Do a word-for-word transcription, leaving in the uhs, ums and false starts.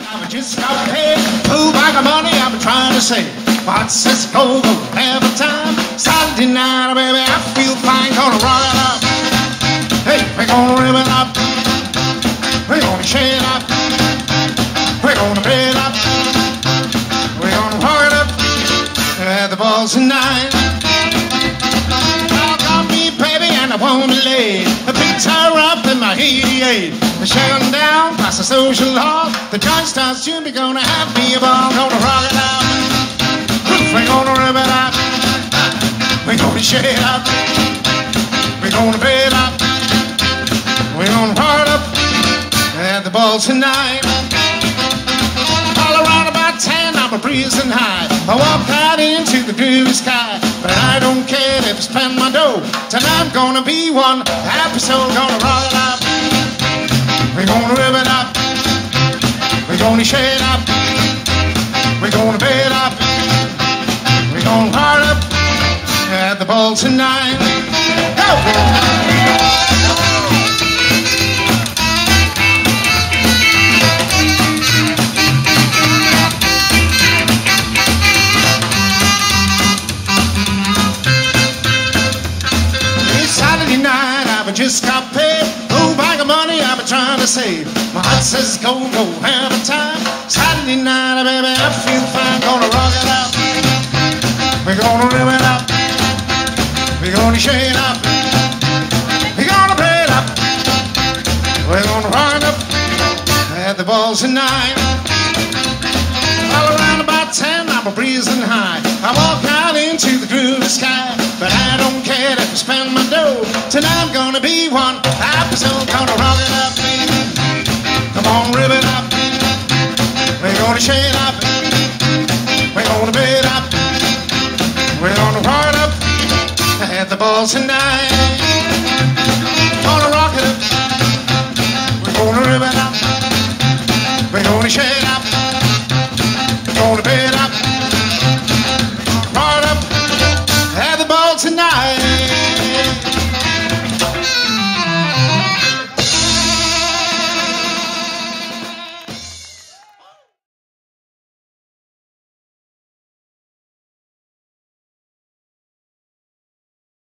I've just got paid. Full bag of money I've been trying to save. What's this go go every time? Saturday night, baby, I feel fine. Gonna rock it up. Hey, we're gonna rip it up. We're gonna shake it up. We're gonna play it up. We're gonna rock it up at the balls tonight. Got me, baby, and I won't be late. I picked her up in my eighty-eight. We're shaking down past the social hall. The joint starts to be gonna have me a ball. Gonna rock it up. We're gonna rip it up. We're gonna shake it up. We're gonna play it up. We're gonna rock it up at the ball tonight. All around about ten, I'm a breezing high. I walk out into the blue sky, but I don't care if I spend my dough. Tonight I'm gonna be one episode. Gonna rock it up. We're gonna rip it up. We're gonna shake it up. We're gonna play it up. We're gonna rock it up at the ball tonight. Go! I just got paid. Full bag of money I've been trying to save. My heart says go, go every time. Saturday night, baby, I feel fine. Gonna rock it up. We're gonna rip it up. We're gonna shake it up. We're gonna play it up. We're gonna rock it up at the balls tonight. All around about ten, I'm a breezing high. I walk out into the groovy sky, but I don't care if I spend my dough. Tonight I'm gonna be one episode. Gonna rock it up, baby. Come on, rip it up. We're gonna shake it up. We're gonna play it up. We're gonna rock it up at the ball tonight. Gonna rock it up. We're gonna rip it up. We're gonna shake it up.